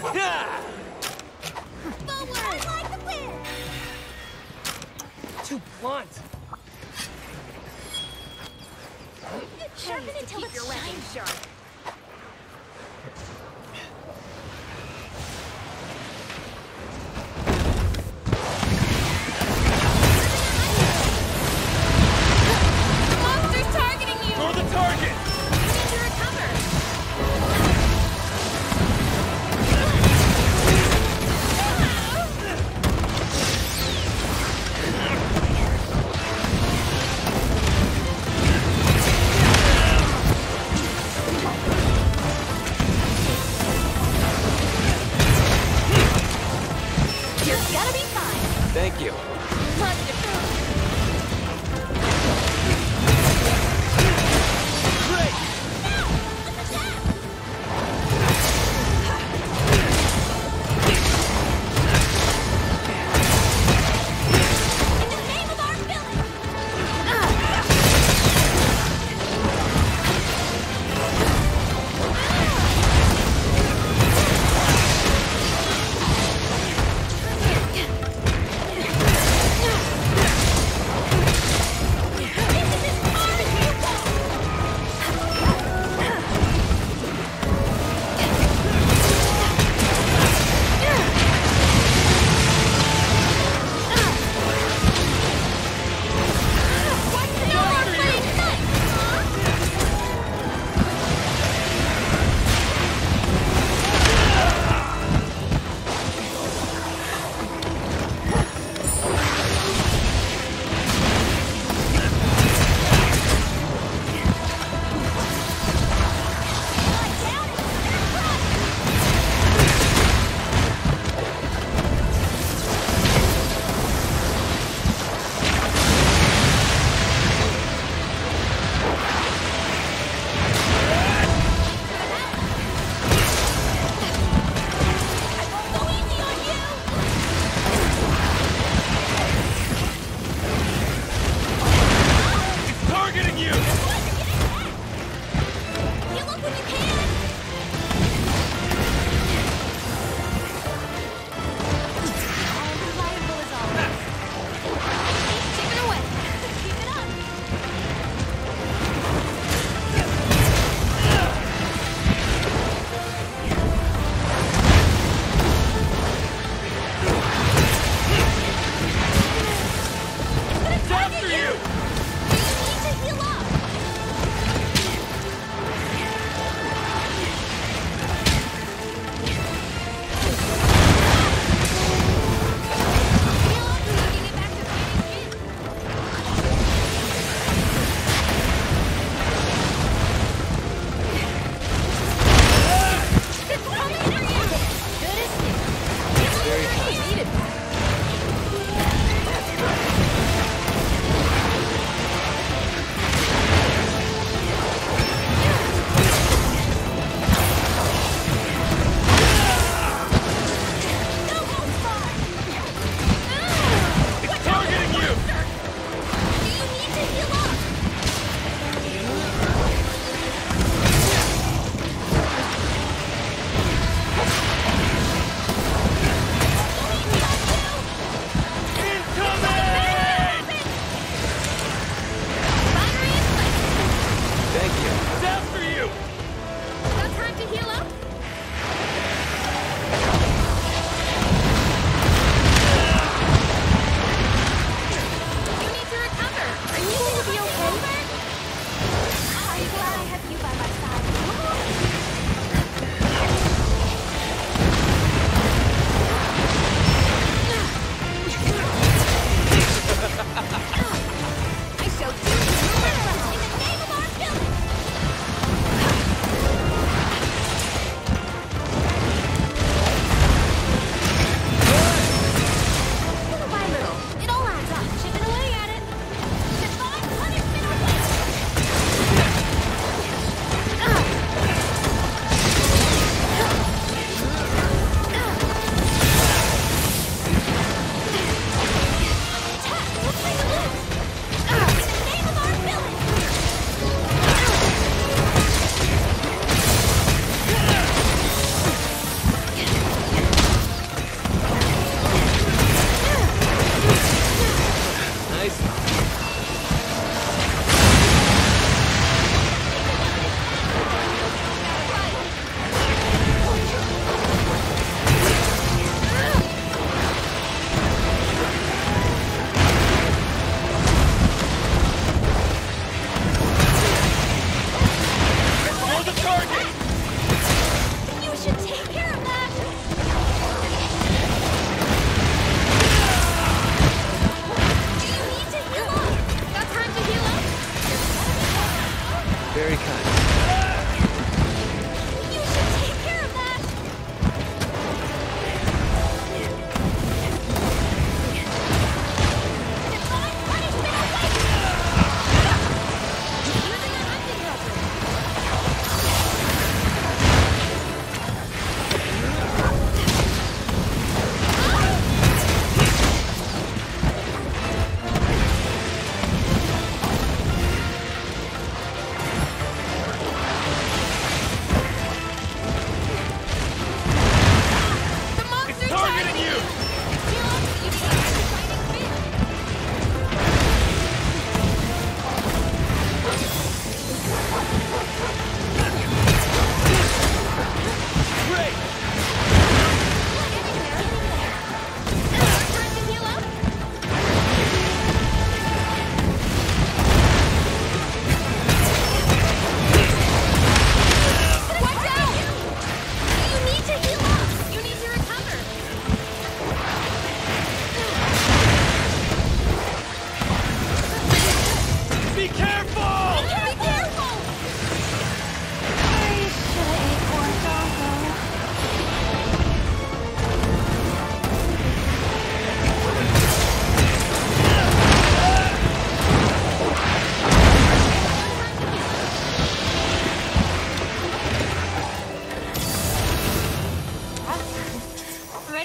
Yeah! Forward! I like the win! Too blunt. Sharpen it till it's shiny. Sharp. Monster's targeting you! Throw the target! You need to recover! You're gonna be fine! Thank you. Wonderful! Great! In the name of our villain!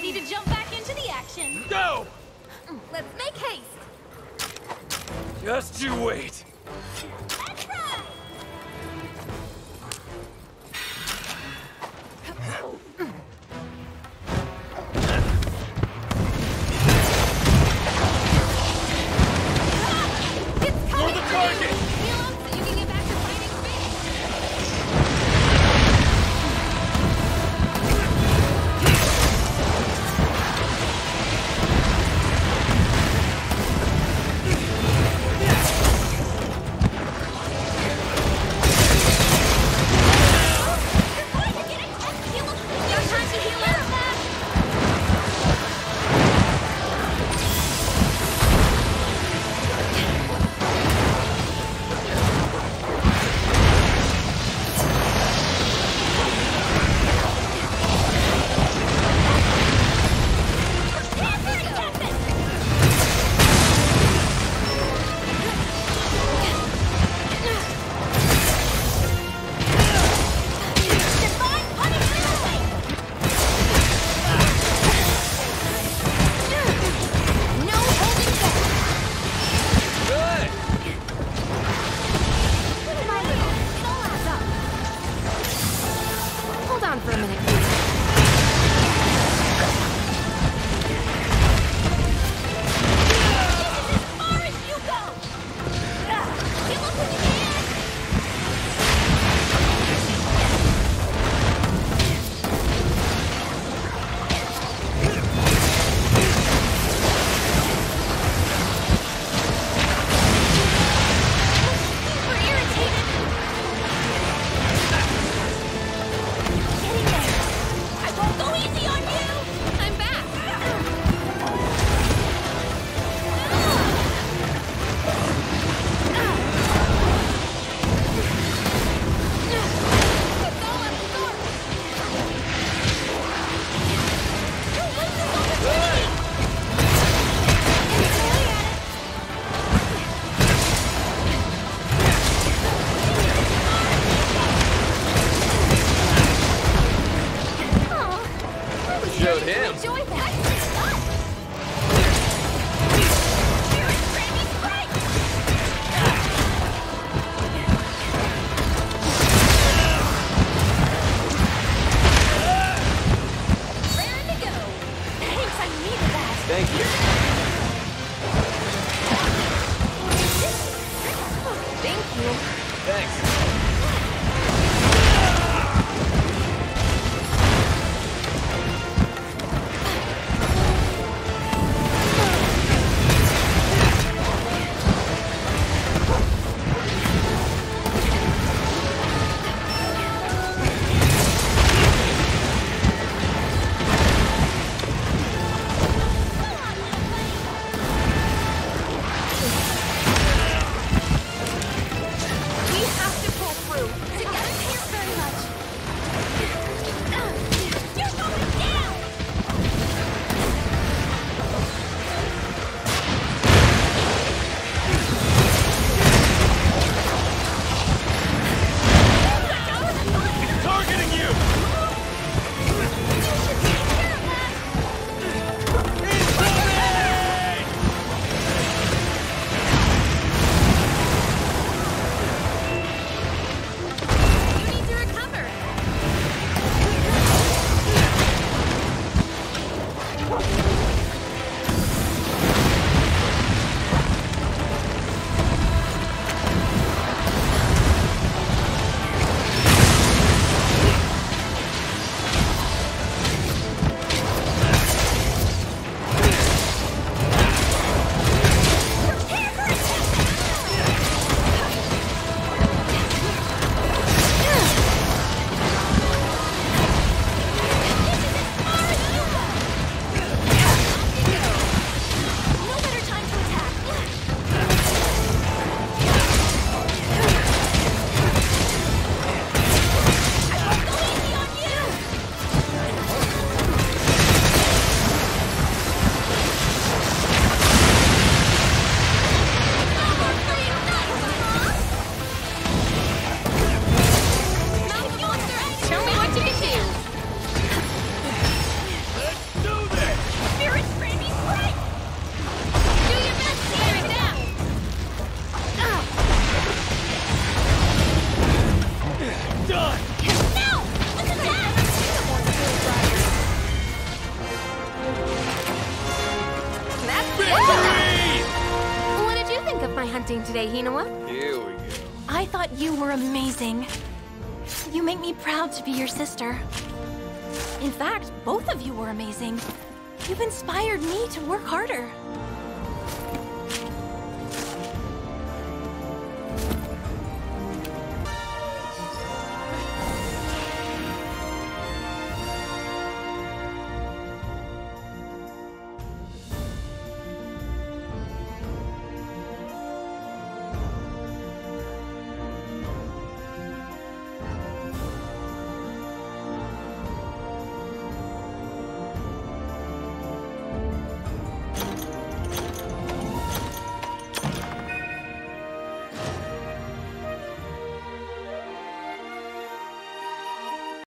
ready to jump back into the action. Go! Let's make haste. Just you wait. Let's ride! It's coming! You're the target! Heal up so you can get back to fighting fish. For a minute, please. As far as you go! Give up when you can! Super irritated! Getting there! I won't go easy on you! I'm back! It's all up north! You're losing opportunity! Get really at it! Aw, I was Showed ready to him. enjoy that. Here is Grammy's break! Raring to go. Thanks, I needed that. Thank you. Thank you. Thanks. acting today, Hinawa. Here we go. I thought you were amazing. You make me proud to be your sister. In fact, both of you were amazing. You've inspired me to work harder.